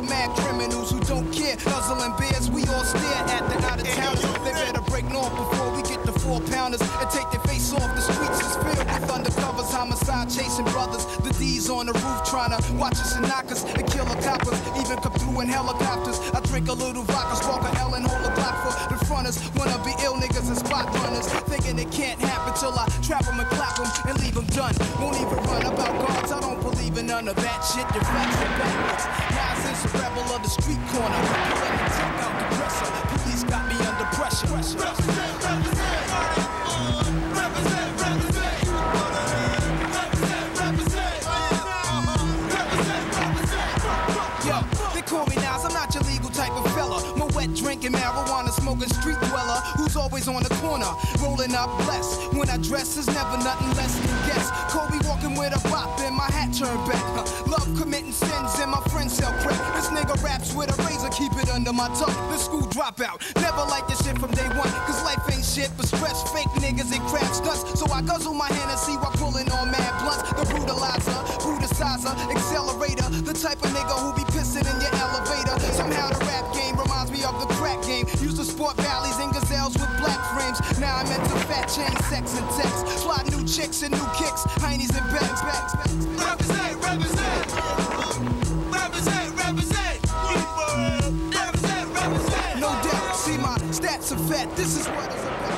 of mad criminals who don't care. Nuzzling beers, we all stare at the out-of-towners. They better break north before we get the 4-pounders and take their face off. The streets is filled with undercovers, homicide chasing brothers. The D's on the roof trying to watch us and knock us and kill the coppers. Even come through in helicopters. I drink a little vodka, spark a L and hold a Glock for the fronters. Wanna be ill niggas and spot runners, thinking it can't happen till I trap them and clap them and leave them done. Won't even run about guards, I don't believe in none of that shit. Your facts are backwards. Nas is a rebel of the street corner. Pulling the check out the dresser. Police got me under pressure. Represent, represent, represent, represent. Yo, they call me Nas, I'm not your legal type of fella. My wet drinking, marijuana smoking street dweller who's always on the corner, rolling up blessed. When I dress, is never nothing less than guess. Kobe walking with a bop and my hat turned back. Love committing sins and my friends sell crack. This nigga raps with a razor, keep it under my tongue. The school dropout, never like this shit from day one. Cause life ain't shit but stress, fake niggas and crab stunts. So I guzzle my Hennessy while pulling on mad blunts. The brutalizer, brutalizer, accelerator. The type of nigga who be pissing in your elevator. Somehow the rap game reminds me of the crack game. Used to sport valleys and gazelles with black frames. Now I'm into fat chain, sex and text. Fly new chicks and new kicks, heinies and bags. Represent, represent. Represent, represent. Represent, represent. No doubt, see my stats are fat. This is what it's about.